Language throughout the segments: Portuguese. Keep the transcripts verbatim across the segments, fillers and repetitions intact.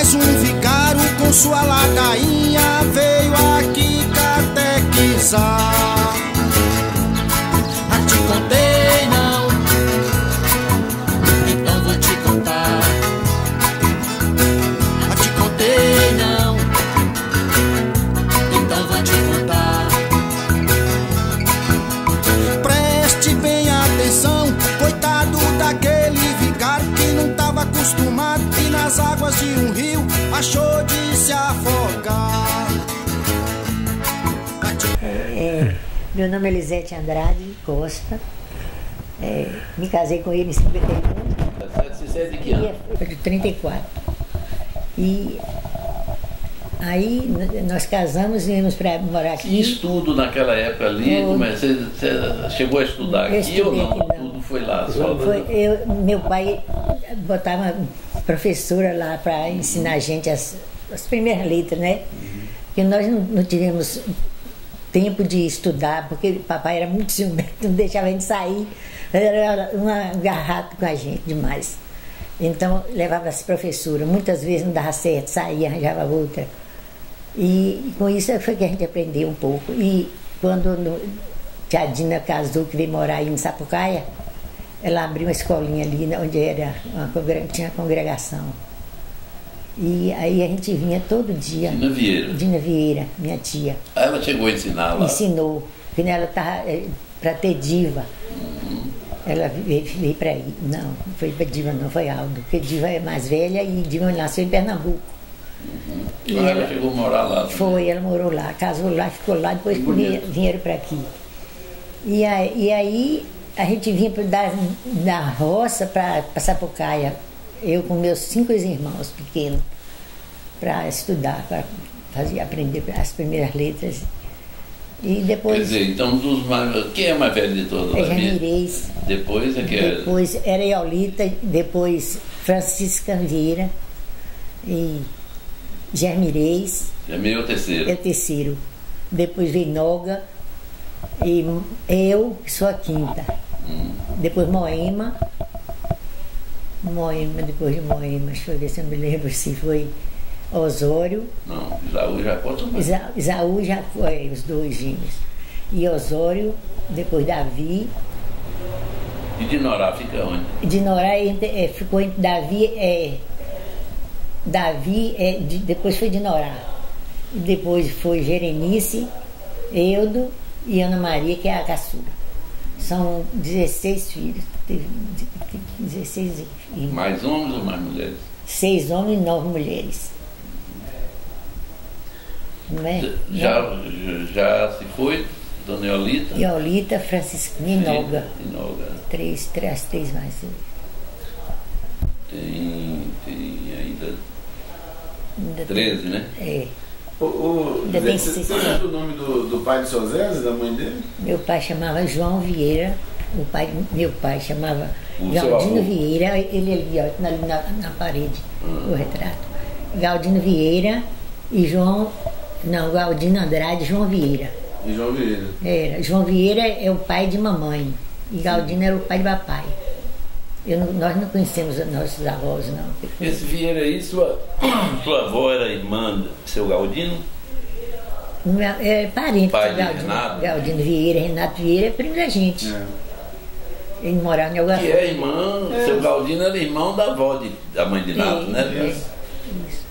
Mas um vigário com sua ladainha veio aqui catequizar. Ah, te contei não, então vou te contar. Ah, te contei não, então vou te contar. Preste bem atenção, coitado daquele vigário que não tava acostumado e nas águas de um rio achou de se afogar. É, meu nome é Elisete Andrade Costa, é, me casei com ele em cinquenta e um. Você é de que ano? De trinta e quatro. E aí nós casamos e viemos para morar aqui. E estudo naquela época ali, Eu, como é? Você, você chegou a estudar aqui ou não? Aqui, não? Tudo foi lá? Só Foi, eu, meu pai botava professora lá para ensinar a gente as, as primeiras letras, né? Porque nós não, não tivemos tempo de estudar, porque papai era muito ciumento, não deixava a gente sair, era uma garrata com a gente demais. Então levava as professoras, muitas vezes não dava certo, saía, arranjava outra. E com isso foi que a gente aprendeu um pouco. E quando no, tia Dina casou, que veio morar aí em Sapucaia, ela abriu uma escolinha ali onde era uma, tinha uma congregação. E aí a gente vinha todo dia. Dina Vieira. Dina Vieira, minha tia. Ah, ela chegou a ensinar lá? Ensinou, porque ela estava para ter diva. Uhum. Ela veio, veio para aí. Não, não foi para diva, não, foi Aldo. Porque diva é mais velha e diva nasceu em Pernambuco. Uhum. E ah, ela, ela chegou a morar lá também. Foi, ela morou lá, casou lá, ficou lá, depois vieram para aqui. E aí, e aí a gente vinha da, da roça para Sapucaia, eu com meus cinco irmãos pequenos, para estudar, para fazer, aprender as primeiras letras. E depois. Quer dizer, então, dos mais, quem é mais velho de todos? É Jamirez. Depois é que era? Depois era Eolita, depois Francisca Vieira e Jamirez. Jamirez é o terceiro. É o terceiro. Depois veio Noga e eu, que sou a quinta. Hum. Depois Moema. Moema, depois de Moema, deixa eu ver se eu me lembro se foi Osório. Não, Isaú Jacó também. Isa, Isaú já foi, os dois gêmeos. E Osório, depois Davi. E Dinorá fica onde? Dinorá é, ficou entre Davi, é, Davi é, de, depois foi Dinorá. Depois foi Jeremice, Eudo e Ana Maria, que é a caçula. São dezesseis filhos, teve dezesseis irmãos. Mais homens ou mais mulheres? Seis homens e nove mulheres. Não é? Já, já, já se foi, Dona Eolita? Eolita, Francisquinha e Noga. E Noga. Três, três, três mais. Tem, tem ainda, ainda treze, né? É. O, o, ainda Zé, tem você seis. lembra o nome do, do pai de seu Zé, da mãe dele? Meu pai chamava João Vieira. O pai, meu pai chamava o Galdino Vieira. Ele ali, ó, ali na, na parede, hum. o retrato. Galdino Vieira e João... Não, Galdino Andrade e João Vieira. E João Vieira. Era. João Vieira é o pai de mamãe. E Galdino era o pai de papai. Eu não, nós não conhecemos os nossos avós, não. Esse Vieira aí, sua, sua avó era irmã do seu Galdino? É parente pai do de Galdino. Renato. Galdino Vieira, Renato Vieira é primo da gente. É. Ele morava em Algarve. Que é irmão, é. Seu Galdino era irmão da avó, de, da mãe de Nato, é, né? É, isso.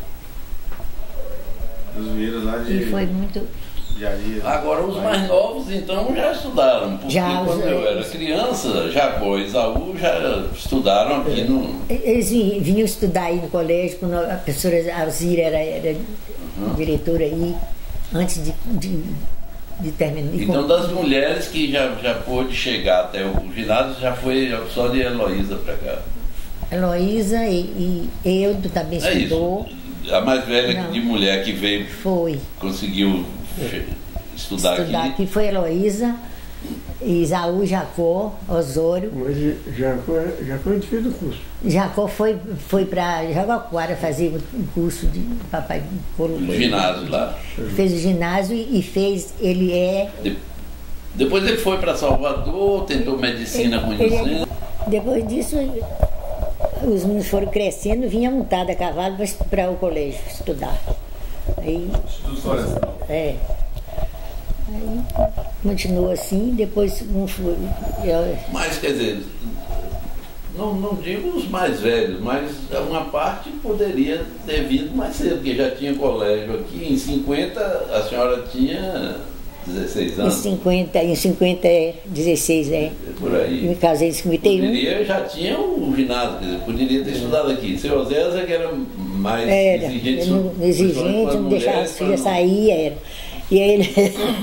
Os Vieiras lá de... E foi muito... de Aria. Agora os mais novos então já estudaram, porque já, quando os... eu era criança, Jacó e Isaú já estudaram aqui no... Eles vinham estudar aí no colégio, quando a professora Alzira era, era uhum. diretora aí, antes de, de, de terminar. Então das mulheres que já, já pôde chegar até o ginásio, já foi só de Heloísa para cá? Heloísa e, e Eudo também é estudou. Isso. A mais velha Não. de mulher que veio, foi. conseguiu estudar, estudar aqui. aqui foi Heloísa, Isaú, Jacó, Osório. Mas Jacó, Jacó a gente fez o curso. Jacó foi, foi para Jaguaquara fazer o curso de papai colocou. Ginásio lá. Fez o ginásio e fez, ele é... De, depois ele foi para Salvador, tentou medicina ele, com ele, Depois disso, os meninos foram crescendo, vinha montada a cavalo para o colégio estudar. Aí, é. Aí continuou assim, depois um foi. Eu... Mas quer dizer, não, não digo os mais velhos, mas uma parte poderia ter vindo mais cedo, porque já tinha colégio aqui. Em cinquenta a senhora tinha dezesseis anos. Em cinquenta, em cinquenta é dezesseis, é. Por aí. Me casei em cinquenta e um. Poderia, já tinha o ginásio, quer dizer, poderia ter estudado aqui. Seu Oséias é que era mais era, exigente. Não, exigente, não deixava as filhas sair, era. E aí ele,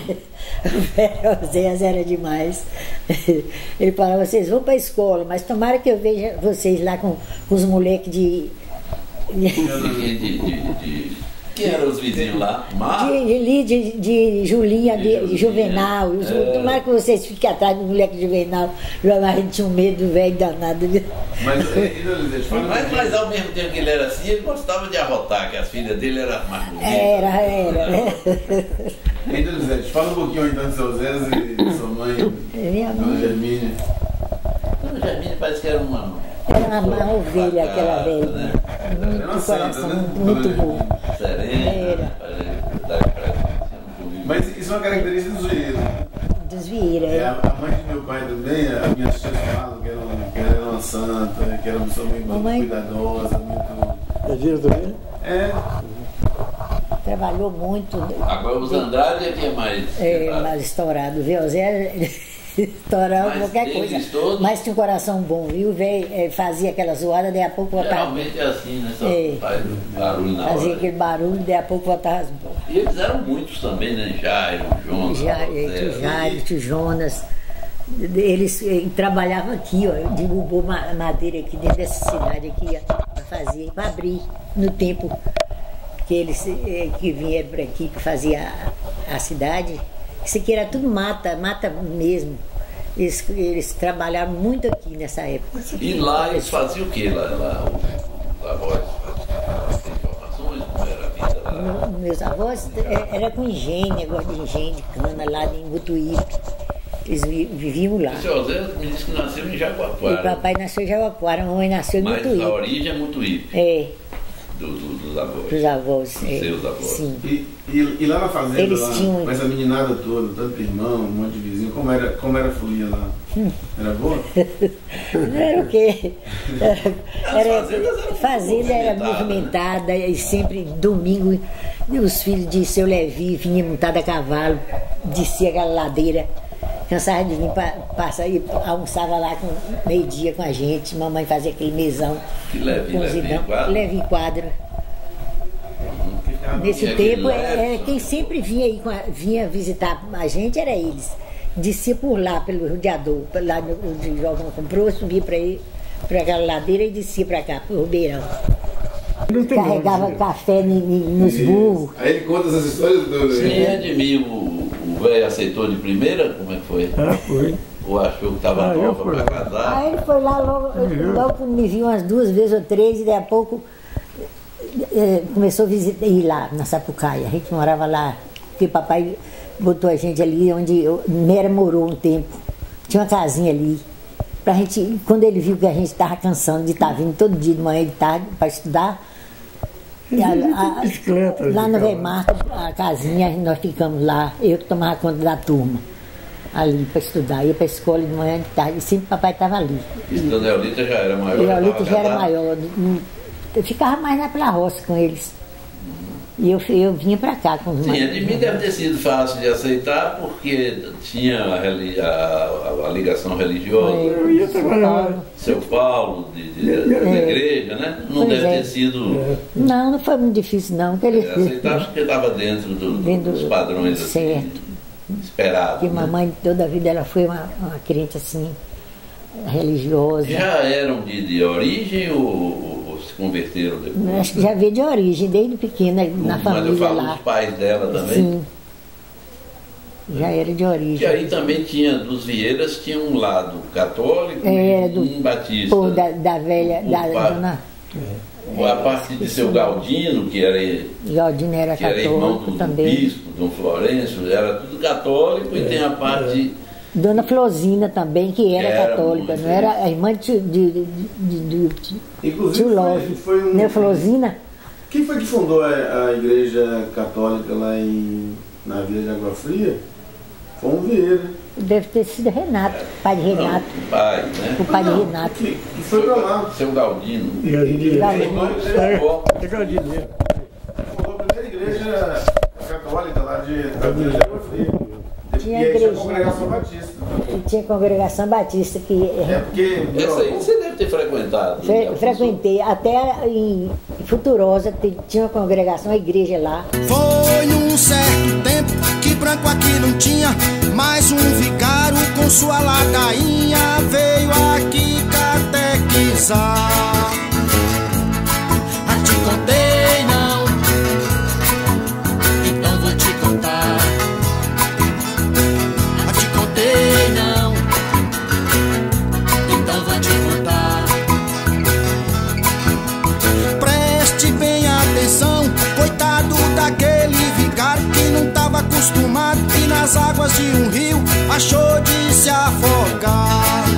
o Oséias era demais. Ele falava, vocês vão para a escola, mas tomara que eu veja vocês lá com, com os moleques de... de, de, de, de Quem eram os vizinhos lá? Mar? De, de, de Julinha, de, de Juvenal. É. Tomara que vocês fiquem atrás do moleque Juvenal. A gente tinha um medo velho danado. Mas, mas, mas ao mesmo tempo que ele era assim, ele gostava de arrotar, que as filhas dele eram mais bonitas. Era, era. Então, Elisete, fala um pouquinho então de seu Zé e sua mãe, minha Dona mãe. Germínia. Dona Germínia parece que era uma... Era uma, uma ovelha, aquela velha. Né? Muito uma coração, santa, né? muito bom. Serena. Era. Mas isso é uma característica dos Vieira. Dos Vieira, é. é. A mãe de meu pai também, a minha tia fala que era, uma, que era uma santa, que era uma pessoa muito Mamãe. cuidadosa, muito... É Vieira também? É. Trabalhou muito. Agora os Andrade é que é mais... É, mais estourado, viu? Zé estourava Mas qualquer coisa. todos- Mas tinha um coração bom. E o velho eh, fazia aquela zoada, daí a pouco voltava. Geralmente é assim, né? Só É. faz barulho na Fazia hora. aquele barulho, daí a pouco voltava as bolas. E eles eram muitos também, né? Jairo, Jonas, Já, José, tio Jairo, e- tio Jonas, eles eh, trabalhavam aqui, ó, derrubou ma- madeira aqui dentro dessa cidade aqui, ó, para fazer, para abrir no tempo que eles eh, que vinham para aqui para fazer a, a cidade. Isso aqui era tudo mata, mata mesmo. Eles, eles trabalharam muito aqui nessa época. E lá eles faziam o quê? Lá, lá os avós faziam informações, como era a vida lá? No- Meus avós eh, era com engenho, negócio de engenho de cana lá em Butuí. Eles vi- viviam lá. O senhor Zé me disse que nasceu em O Jaguapuara, papai nasceu em Jaguapuara, a mamãe nasceu em mas Butuí. a origem é Mutuípe, É, do, do, dos avós. dos avós. Dos É, seus avós. sim. E, e, e lá na fazenda, Eles lá, tinham- com essa meninada toda, tanto irmão, um monte de vizinho, como era, como era a folia lá? Era boa? Não era o quê? As Era, fazendas eram fazenda era movimentadas, movimentada e sempre domingo os filhos de seu Levi vinham montados a cavalo, descia aquela ladeira, cansava de vir pa- passar e almoçava lá com meio-dia com a gente, mamãe fazia aquele mesão. Que Levi, cozidão. Levi quadro? Levi quadro. Nesse Tinha aquele tempo, é, é, Edson. quem sempre vinha, aí com a- vinha visitar a gente era eles. Descia por lá, pelo rodeador, por lá no- onde o Jovem comprou, subia para ir para aquela ladeira e descia para cá, para o Ribeirão. Não tem Carregava nome, café ni- ni- nos burros. Aí ele conta essas histórias do... Sim, é de mim, o o velho aceitou de primeira? Como é que foi? Ah, foi. Ou achou que estava Ah, eu nova fui para lá. casar? Aí ele foi lá logo, logo quando me viu umas duas vezes ou três, e daí a pouco eh, começou a visitar, ir lá na Sapucaia. A gente morava lá, porque papai botou a gente ali onde eu, Mera morou um tempo. Tinha uma casinha ali. Pra gente, quando ele viu que a gente estava cansando de estar vindo todo dia de manhã e de tarde para estudar, e a- a- Bicicleta, lá no ficava. Weimar, a casinha, nós ficamos lá, eu que tomava conta da turma, ali para estudar, ia para a escola de manhã e de tarde, e sempre papai estava ali. E Dona Eulita já era maior? E já a Lita estava já era casada? maior, não- eu ficava mais lá pela roça com eles. E eu, eu vinha para cá com os Sim, a mais- de mim deve ter sido fácil de aceitar porque tinha a, reli- a- a ligação religiosa. Eu ia trabalhar. Seu Paulo, de, de- da É. igreja, né? Não Pois deve é. ter sido Não, não foi muito difícil não, que ele é, aceitar porque estava dentro, do- Dentro dos padrões assim, certo. esperados. que né? mamãe toda a vida ela foi uma, uma crente assim, religiosa. Já eram de, de origem ou, ou- ou se converteram depois? Acho que já veio de origem, desde pequena, na Mas eu família falo lá. dos pais dela também. Sim. Já era de origem. Que aí também tinha, dos Vieiras, tinha um lado católico Era e do- um batista. Pô, da, da velha, O da pai- dona A parte de seu Galdino, que era, Galdina era que era irmão católica do, do também. bispo, Dom Florencio, era tudo católico, e tem a parte Dona Flosina também, que era, Era católica, muito, não era a irmã de, de, de, de, de Inclusive, tio Love. foi, foi um. Né, Flosina? Quem foi que fundou a, a igreja católica lá em, na Vila de Água Fria? Foi um Vieira. Deve ter sido Renato, pai de Renato. Não, pai, né? O pai de Não, Renato. Que, que foi pra lá. Seu Galdino. E a gente Galdino. é Galdino. Fundou a primeira igreja católica lá de, da Vila de Água Fria. Tinha e aí tinha a igreja. congregação batista. E tinha a congregação batista que É porque. Essa aí você deve ter frequentado. fre- né? frequentei. Até em Futurosa te- tinha uma congregação, uma igreja lá. Foi num certo tempo que branco aqui não tinha, mas um vigário com sua ladainha veio aqui catequizar. Ah, te contei não, então vou te contar. Ah, te contei não, então vou te contar. Preste bem atenção, coitado daquele vigário que não tava acostumado e nas águas de um rio achou de se afogar.